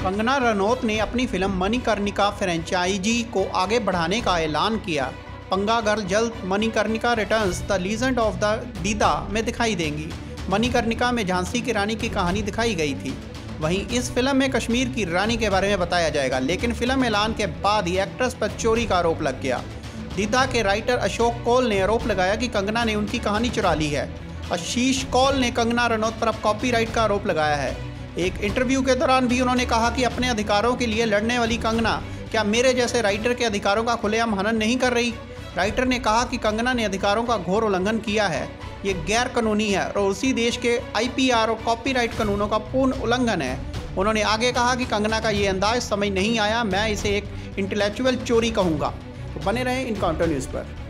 कंगना रनौत ने अपनी film Manikarnika franchise को आगे बढ़ाने का ऐलान किया। पंगा गर्ल जल्द Manikarnika returns the legend of the Didda में दिखाई देंगी। मणिकर्णिका में झांसी की रानी की कहानी दिखाई गई थी। वहीं इस फिल्म में कश्मीर की रानी के बारे में बताया जाएगा, लेकिन फिल्म ऐलान के बाद ही एक्ट्रेस पर चोरी का आरोप लग गया। दीदा के राइटर अशोक कौल ने आरोप लगाया कि कंगना ने उनकी कहानी चुरा ली है। आशीष कौल ने कंगना रनौत पर अब कॉपीराइट का आरोप लगाया है। एक इंटरव्यू के दौरान भी उन्होंने कहा कि अपने अधिकारों के लिए लड़ने वाली कंगना क्या मेरे जैसे राइटर के अधिकारों का खुलेआम हनन नहीं कर रही। राइटर ने कहा कि कंगना ने अधिकारों का घोर उल्लंघन किया है, ये गैर कानूनी है और उसी देश के IPR और कॉपीराइट कानूनों का पूर्ण उल्लंघन है। उन्होंने आगे कहा कि कंगना का ये अंदाज समझ नहीं आया, मैं इसे एक इंटेलेक्चुअल चोरी कहूँगा। तो बने रहें इनकाउंटर न्यूज़ पर।